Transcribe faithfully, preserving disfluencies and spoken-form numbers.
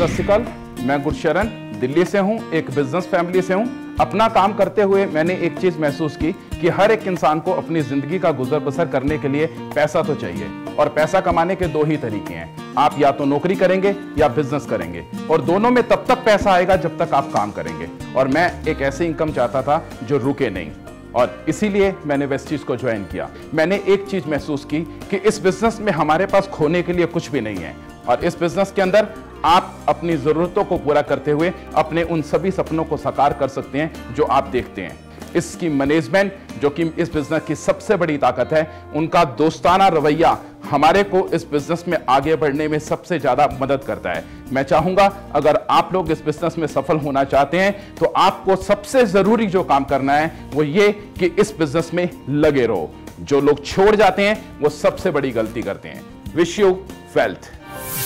सत श्री अकाल, मैं गुरशरण दिल्ली से हूँ, एक बिजनेस फैमिली से हूँ। अपना काम करते हुए मैंने एक चीज महसूस की कि हर एक इंसान को अपनी जिंदगी का गुजर बसर करने के लिए पैसा तो चाहिए, और पैसा कमाने के दो ही तरीके हैं। आप या तो नौकरी करेंगे या बिजनेस करेंगे, और दोनों में तब तक पैसा आएगा जब तक आप काम करेंगे। और मैं एक ऐसी इनकम चाहता था जो रुके नहीं, और इसीलिए मैंने वेस्टीज को ज्वाइन किया। मैंने एक चीज महसूस की कि इस बिजनेस में हमारे पास खोने के लिए कुछ भी नहीं है, और इस बिजनेस के अंदर आप अपनी जरूरतों को पूरा करते हुए अपने उन सभी सपनों को साकार कर सकते हैं जो आप देखते हैं। इसकी मैनेजमेंट, जो कि इस बिजनेस की सबसे बड़ी ताकत है, उनका दोस्ताना रवैया हमारे को इस बिजनेस में आगे बढ़ने में सबसे ज्यादा मदद करता है। मैं चाहूंगा अगर आप लोग इस बिजनेस में सफल होना चाहते हैं तो आपको सबसे जरूरी जो काम करना है वो ये कि इस बिजनेस में लगे रहो। जो लोग छोड़ जाते हैं वो सबसे बड़ी गलती करते हैं। Wish you wealth.